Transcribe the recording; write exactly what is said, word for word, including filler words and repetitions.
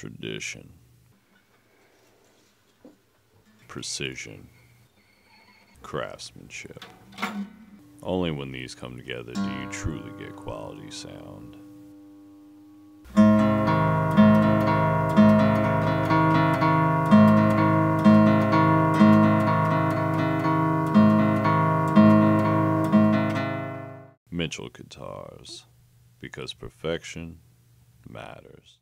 tradition, precision, craftsmanship. Only when these come together do you truly get quality sound. Mitchell Guitars, because perfection matters.